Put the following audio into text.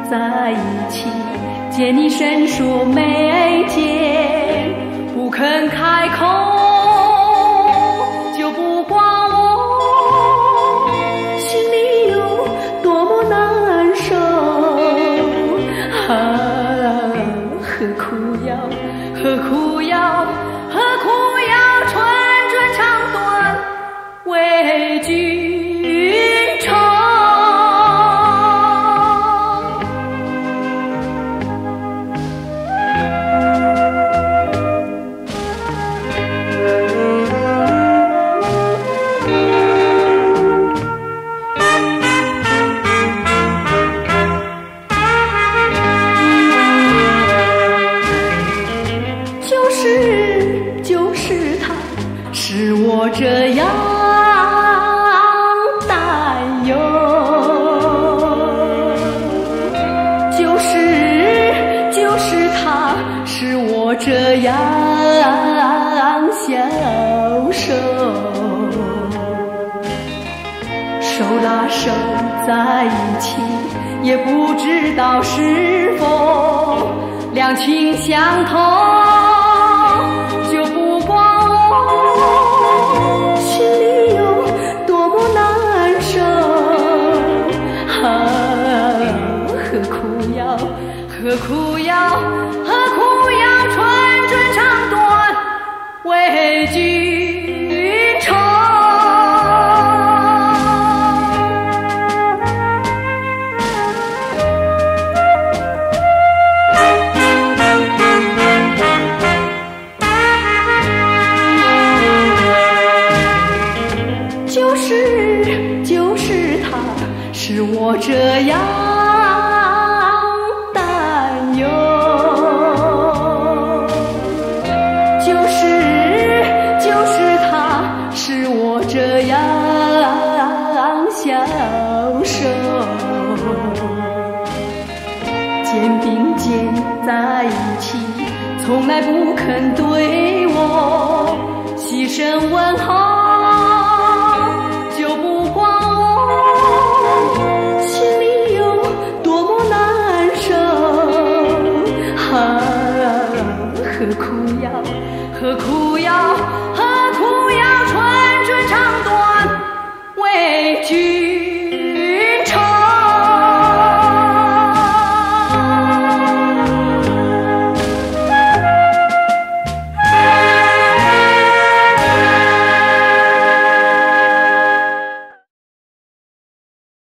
在一起，见你伸出眉间，不肯开口，就不管我心里有多么难受。何苦要春春长短为君愁。就是他，使我这样担忧。就是他，使我这样消瘦。手拉手在一起，也不知道是否两情相通。就不管我心里有多么难受。何苦要春春长短为君愁。就是他，使我这样担忧。就是他，使我这样消瘦。肩并肩在一起，从来不肯对我细声问候。就不管我心里有多么难受。何苦要春春长短为君